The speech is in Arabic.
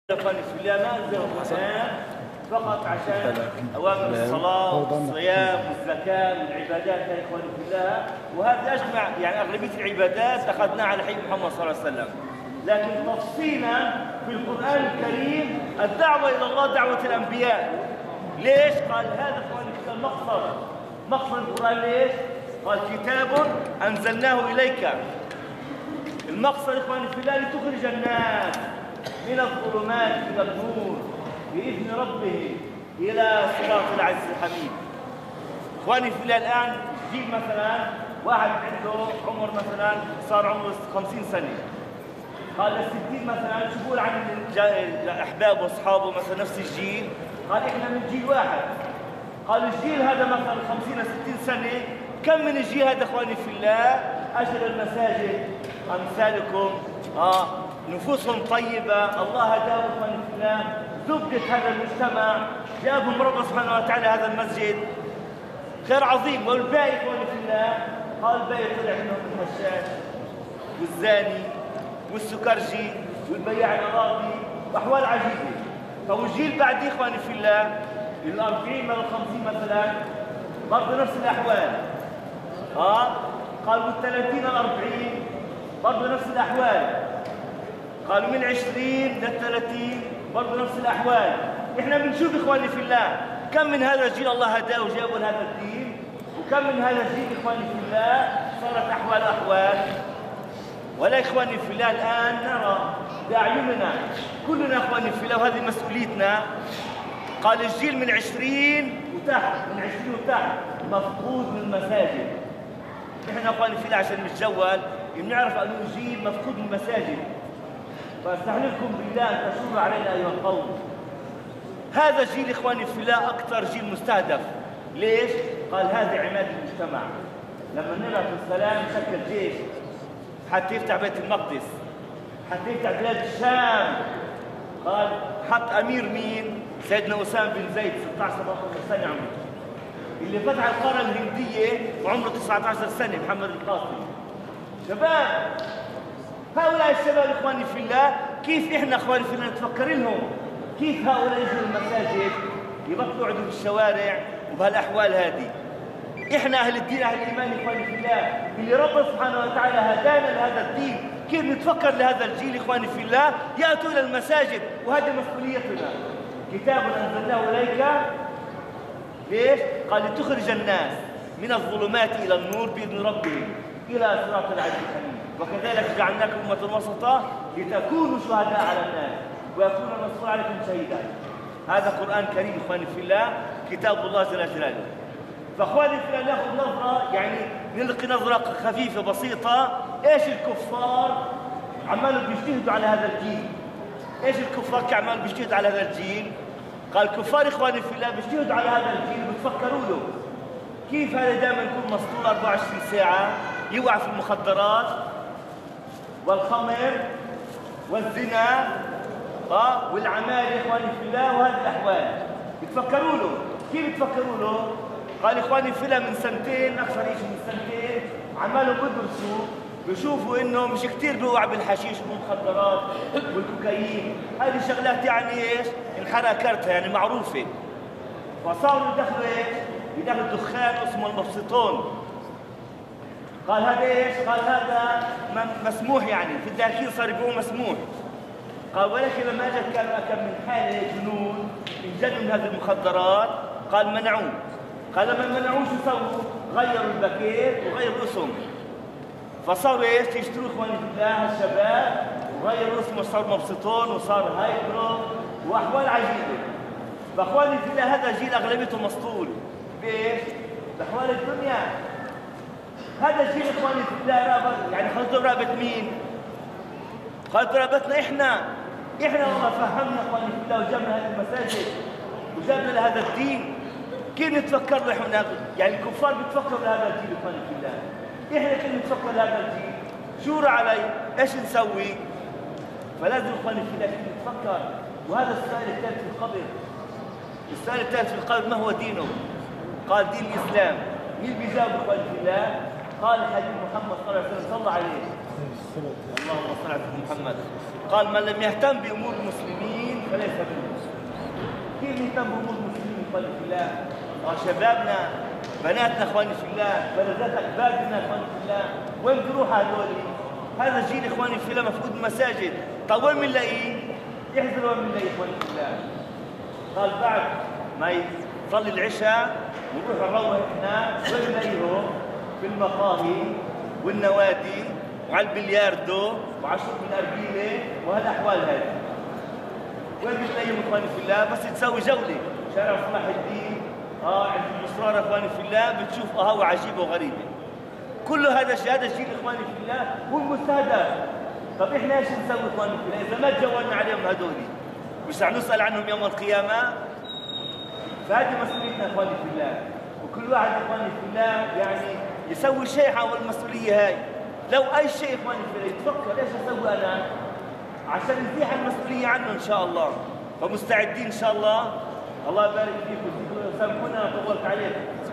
اخواني في الله ما انزل القران فقط عشان اوامر الصلاه والصيام والزكاه والعبادات يا اخواني في الله، وهذا اجمع يعني اغلبيه العبادات اخذناها على حي محمد صلى الله عليه وسلم، لكن تفصيلا في القران الكريم الدعوه الى الله دعوه الانبياء. ليش؟ قال هذا اخواني في الله مقصد القران. ليش؟ قال كتاب انزلناه اليك. المقصد اخواني في الله لتخرج الناس من الظلمات إلى النور بإذن ربه إلى صراط العزيز الحميد. إخواني في الله الآن جيل مثلا واحد عنده عمر مثلا صار عمره 50 سنة، قال ال60 مثلا شو بقول عن الأحباب وأصحابه مثلا نفس الجيل؟ قال إحنا من جيل واحد. قال الجيل هذا مثلا 50 60 سنة، كم من الجيل هذا إخواني في الله أجل المساجد أمثالكم نفوسهم طيبة، الله هداهم اخواني في الله، زبدة هذا المجتمع، جابهم رب سبحانه وتعالى هذا المسجد، خير عظيم. والباقي اخواني في الله قال الباقي طلع منهم الهشاش والزاني والسكرجي والبياع الاراضي واحوال عجيبة. فالجيل بعد اخواني في الله ال40 من ال50 مثلا برضه نفس الاحوال. قالوا من 30 ل40 برضه نفس الاحوال. قالوا من 20 ل 30 برضه نفس الأحوال. إحنا بنشوف إخواني في الله كم من هذا الجيل الله هداه وجابوا لهذا الدين، وكم من هذا الجيل إخواني في الله صارت أحوال. ولا إخواني في الله الآن نرى بأعيننا كلنا إخواني في الله، وهذه مسؤوليتنا. قال الجيل من 20 وتحت مفقود من المساجد. إحنا إخواني في الله عشان نتجول بنعرف أنه الجيل مفقود من المساجد، فاستحلفكم بالله ان تشوروا علينا ايها القوم. هذا الجيل اخواني في الله اكثر جيل مستهدف. ليش؟ قال هذا عماد المجتمع. لما النبي عليه السلام شكل جيش حتى يفتح بيت المقدس، حتى يفتح بلاد الشام، قال حط امير مين؟ سيدنا اسامه بن زيد 16 17 سنه عمره، اللي فتح القاره الهنديه وعمره 19 سنه محمد القاسمي. شباب، هؤلاء الشباب اخواني في الله كيف احنا اخواني في الله نتفكر لهم؟ كيف هؤلاء يجوا المساجد يبطلوا يقعدوا في الشوارع وبهالاحوال هذه؟ احنا اهل الدين اهل الايمان اخواني في الله اللي رب سبحانه وتعالى هدانا لهذا الدين، كيف نتفكر لهذا الجيل اخواني في الله ياتوا الى المساجد؟ وهذه مسؤوليتنا. كتاب انزلناه اليك. ليش؟ قال لتخرج الناس من الظلمات الى النور باذن ربهم الى صراط العزيز الحميد. وكذلك جعلناكم أمة وسطا لتكونوا شهداء على الناس ويكون الرسول عليكم شهيدا. هذا قرآن كريم إخواني في الله، كتاب الله جل جلاله. فإخواني في الله ناخذ نظرة، يعني نلقي نظرة خفيفة بسيطة. إيش الكفار عمالوا بيجتهدوا على هذا الجيل؟ إيش الكفار عمالوا بيجتهدوا على هذا الجيل؟ قال الكفار إخواني في الله بيجتهدوا على هذا الجيل وبتفكروا له كيف هذا دائما يكون مسطول 24 ساعة، يوقع في المخدرات والخمر والزنا والعمال اخواني في الله وهذه الاحوال. بتفكروا له كيف بتفكروا له؟ قال اخواني في الله من سنتين، اكثر شيء من سنتين، عمالهم بدرسوا بيشوفوا انه مش كثير بيوقع بالحشيش والمخدرات والكوكايين، هذه شغلات يعني ايش؟ انحرى كرتها يعني معروفه. فصاروا يدخلوا دخان اسمه المبسطون. قال هذا ايش؟ قال هذا مسموح، يعني في الداخل صار يبيعوه مسموح. قال ولكن لما اجت كم من حاله جنون انجنوا من هذه المخدرات، قال منعوه. قال لما منعوه شو سووا؟ غيروا الباكيت وغيروا اسم، فصاروا ايش؟ يشتروا اخواني في الله الشباب وغيروا اسمه، صار مبسطون وصار هايبرو واحوال عجيبه. فاخواني في الله هذا جيل اغلبيته مسطول بايش؟ باحوال الدنيا. هذا الجيل اخواني في الله يعني خلطوا برقبة مين؟ خلطوا برقبتنا احنا والله فهمنا اخواني في الله وجبنا هذه المساجد وجبنا لهذا الدين. كيف نتفكر له احنا؟ يعني الكفار بيتفكروا لهذا الجيل اخواني في الله، احنا كيف نتفكر لهذا الجيل؟ شورى علي، ايش نسوي؟ فلازم اخواني في الله كيف نتفكر. وهذا السؤال الثالث في القبر. السؤال الثالث في القبر ما هو دينه؟ قال دين الاسلام. مين بيجاوب اخواني في الله؟ قال حديث محمد صلى الله عليه وسلم صلى عليه اللهم صل على محمد، قال من لم يهتم بامور المسلمين وليس بالمسلم. كيف نهتم بأمور المسلمين إخواني في الله؟ شبابنا، بناتنا إخواني في الله، بلدات أحبابنا إخواني في الله، وين بيروح هذول؟ هذا الجيل إخواني في الله مفقود المساجد، طيب وين بنلاقيه؟ يحزنوا وين بنلاقيه إخواني في الله؟ قال بعد ما يصلي العشاء ونروح نروح هناك، وين بنلاقيهم؟ في المقاهي والنوادي وعلى البلياردو وعلى شرب الأرجيلة وهالأحوال هذه. وين بتلاقيهم إخواني في الله؟ بس تسوي جولة شارع صلاح الدين عند المصرار إخواني في الله بتشوف قهوة عجيبة وغريبة. كل هذا الشيء، هذا الجيل إخواني في الله هو المستهدف. طب إحنا إيش نسوي إخواني في الله؟ إذا ما تجولنا عليهم هذول مش رح نسأل عنهم يوم القيامة؟ فهذه مسؤوليتنا إخواني في الله، وكل واحد إخواني في الله يعني يسوي شيء حول المسؤولية هاي. لو أي شيء إخواني في الله يتفكر إيش أسوي أنا عشان نزيح المسؤولية عنه إن شاء الله. فمستعدين إن شاء الله. الله يبارك فيكم، سامحونا طولت عليكم.